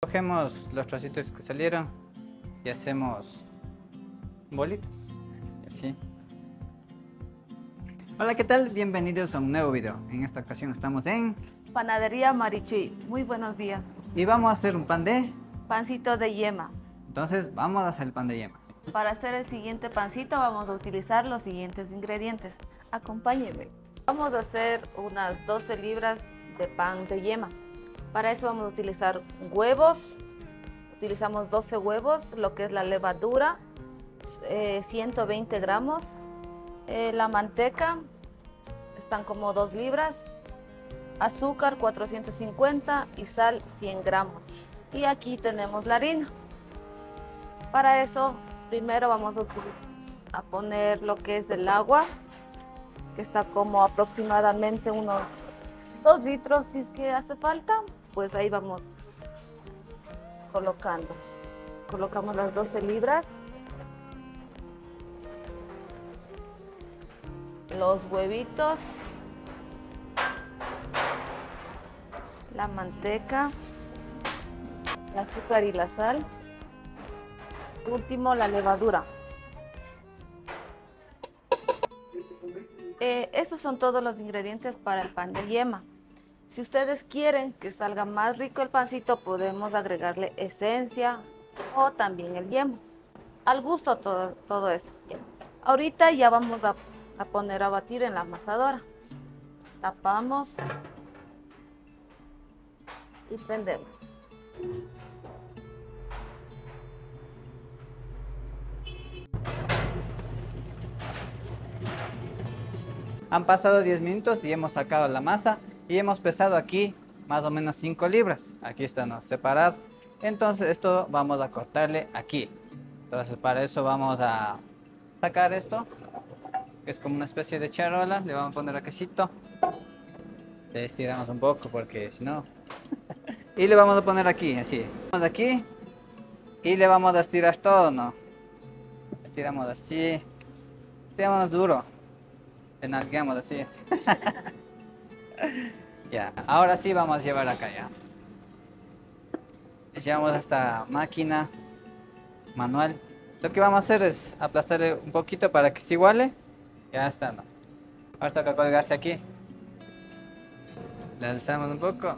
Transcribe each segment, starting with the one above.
Cogemos los trocitos que salieron y hacemos bolitas, así. Hola, ¿qué tal? Bienvenidos a un nuevo video. En esta ocasión estamos en... Panadería Marichuy. Muy buenos días. Y vamos a hacer un pan de... Pancito de yema. Entonces vamos a hacer el pan de yema. Para hacer el siguiente pancito vamos a utilizar los siguientes ingredientes. Acompáñenme. Vamos a hacer unas 12 libras de pan de yema. Para eso vamos a utilizar huevos. Utilizamos 12 huevos, lo que es la levadura, 120 gramos. La manteca, están como 2 libras. Azúcar 450 y sal 100 gramos. Y aquí tenemos la harina. Para eso, primero vamos a poner lo que es el agua, que está como aproximadamente unos 2 litros, si es que hace falta, pues ahí vamos colocando. Colocamos las 12 libras, los huevitos, la manteca, el azúcar y la sal. Último, la levadura. Estos son todos los ingredientes para el pan de yema. Si ustedes quieren que salga más rico el pancito, podemos agregarle esencia o también el yema. Al gusto todo eso. Ahorita ya vamos a poner a batir en la amasadora. Tapamos y prendemos. Han pasado 10 minutos y hemos sacado la masa y hemos pesado aquí más o menos 5 libras. Aquí están separados. Entonces esto vamos a cortarle aquí. Entonces para eso vamos a sacar esto, que es como una especie de charola. Le vamos a poner quesito. Le estiramos un poco porque si no... Y le vamos a poner aquí, así. Vamos aquí y le vamos a estirar todo, ¿no? Estiramos así. Estiramos duro. Enalguemos así. Ya, ahora sí vamos a llevar acá ya. Llevamos esta máquina manual. Lo que vamos a hacer es aplastarle un poquito para que se iguale. Ya está, ¿no? Ahora toca colgarse aquí. Le alzamos un poco.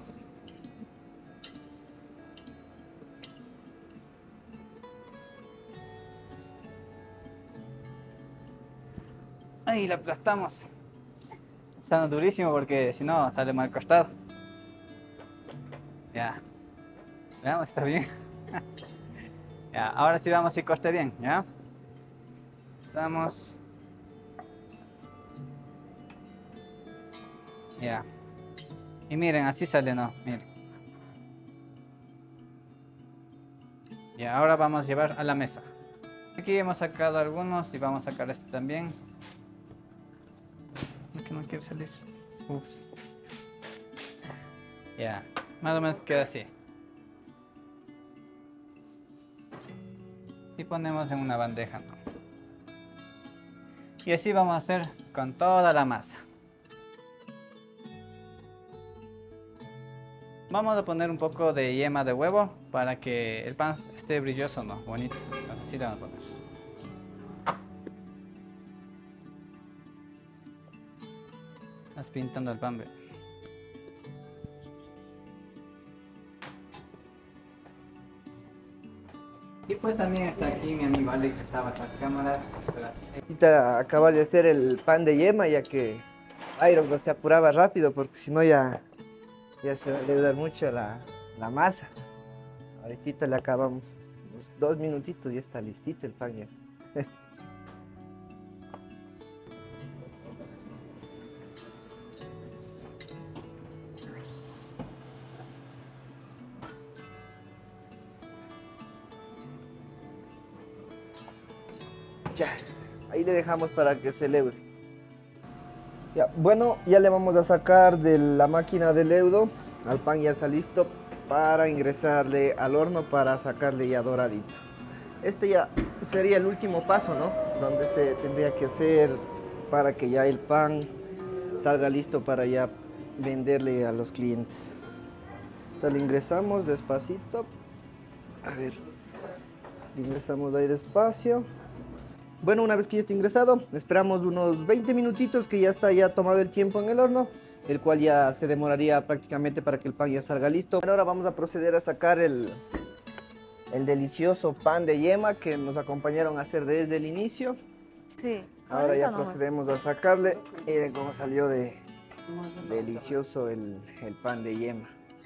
Ahí la aplastamos. Está durísimo porque si no sale mal costado. Ya. Veamos, está bien. Ya, ahora sí vamos si corte bien, ¿ya? Pasamos. Ya. Y miren, así sale, ¿no? Miren. Y ahora vamos a llevar a la mesa. Aquí hemos sacado algunos y vamos a sacar este también. Que no quiere salir. Ups. Ya, más o menos queda así. Y ponemos en una bandeja, ¿no? Y así vamos a hacer con toda la masa. Vamos a poner un poco de yema de huevo para que el pan esté brilloso, ¿no? Bonito. Así le vamos a poner. Estás pintando el pan, ve. Y pues también está aquí mi amigo Ale, que estaba tras cámaras. Ahorita acaba de hacer el pan de yema, ya que Iron pues, se apuraba rápido porque si no ya se va a leudar mucho la masa. Ahorita le acabamos unos 2 minutitos y ya está listito el pan ya. Ya, ahí le dejamos para que se leude. Ya, bueno, ya le vamos a sacar de la máquina de leudo. Al pan ya está listo para ingresarle al horno para sacarle ya doradito. Este ya sería el último paso, ¿no? Donde se tendría que hacer para que ya el pan salga listo para ya venderle a los clientes. Entonces le ingresamos despacito A ver, ingresamos ahí despacio. Bueno, una vez que ya está ingresado, esperamos unos 20 minutitos que ya está tomado el tiempo en el horno, el cual ya se demoraría prácticamente para que el pan ya salga listo. Ahora vamos a proceder a sacar el delicioso pan de yema que nos acompañaron a hacer desde el inicio. Sí. Ahora ya nomás. procedemos a sacarle. Miren cómo salió de delicioso el pan de yema.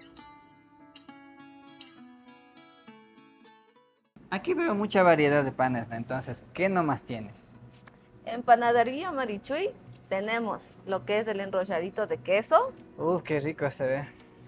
Aquí veo mucha variedad de panes, ¿no? Entonces, ¿qué nomás tienes? En Panadería Marichuy tenemos lo que es el enrolladito de queso, Qué rico se ve.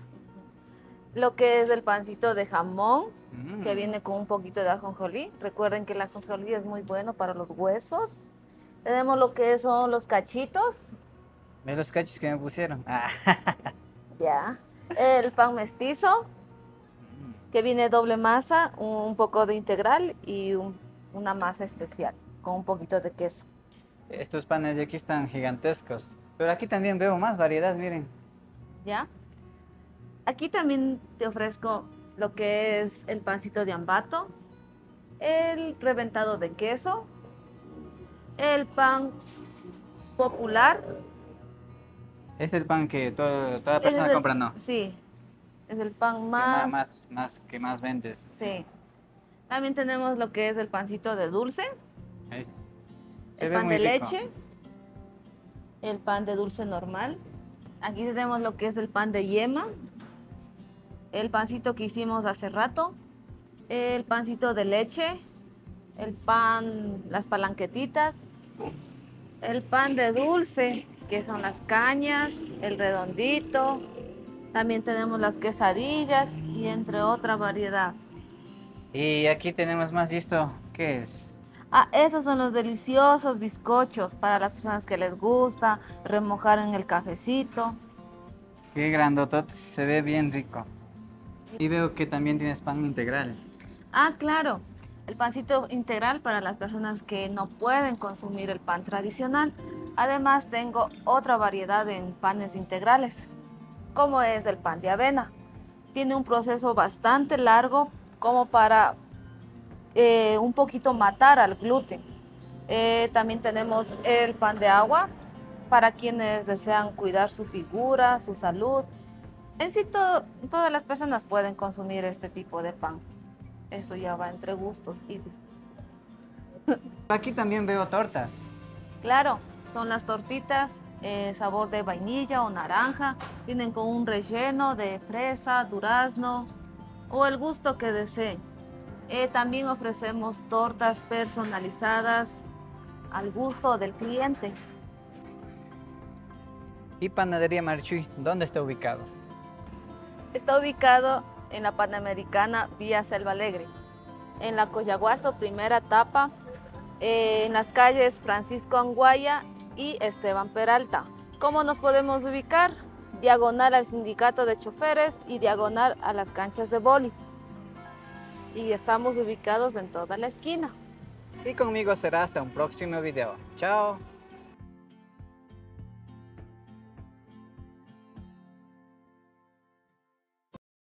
lo que es el pancito de jamón, Mm. que viene con un poquito de ajonjolí. Recuerden que el ajonjolí es muy bueno para los huesos. Tenemos lo que son los cachitos, Ve los cachos que me pusieron. Ah. ya. El pan mestizo, que viene doble masa, un poco de integral y una masa especial con un poquito de queso. Estos panes de aquí están gigantescos. Pero aquí también veo más variedad, miren. ¿Ya? Aquí también te ofrezco lo que es el pancito de ambato, el reventado de queso, el pan popular. Es el pan que toda Ese persona es el- compra, ¿no? Sí, es el pan Que más vendes. Sí. También tenemos lo que es el pancito de dulce, Ahí está. Se el ve pan muy de rico. leche, el pan de dulce normal. Aquí tenemos lo que es el pan de yema, el pancito que hicimos hace rato, el pancito de leche, el pan, las palanquetitas, el pan de dulce, que son las cañas, el redondito. También tenemos las quesadillas y entre otra variedad. Y aquí tenemos más, ¿y esto qué es? Ah, esos son los deliciosos bizcochos para las personas que les gusta remojar en el cafecito. Qué grandotote, se ve bien rico. Y veo que también tienes pan integral. Ah, claro, el pancito integral para las personas que no pueden consumir el pan tradicional. Además, tengo otra variedad en panes integrales, como es el pan de avena. Tiene un proceso bastante largo como para un poquito matar al gluten. También tenemos el pan de agua para quienes desean cuidar su figura, su salud. En sí, todas las personas pueden consumir este tipo de pan. Esto ya va entre gustos y disgustos. Aquí también veo tortas. Claro, son las tortitas sabor de vainilla o naranja. Vienen con un relleno de fresa, durazno o el gusto que deseen. También ofrecemos tortas personalizadas al gusto del cliente. ¿Y Panadería Marichuy, dónde está ubicado? Está ubicado en la Panamericana vía Selva Alegre, en la Coyaguazo, primera etapa, en las calles Francisco Anguaya y Esteban Peralta. ¿Cómo nos podemos ubicar? Diagonal al sindicato de choferes y diagonal a las canchas de vóley. Y estamos ubicados en toda la esquina. Y conmigo será hasta un próximo video. Chao.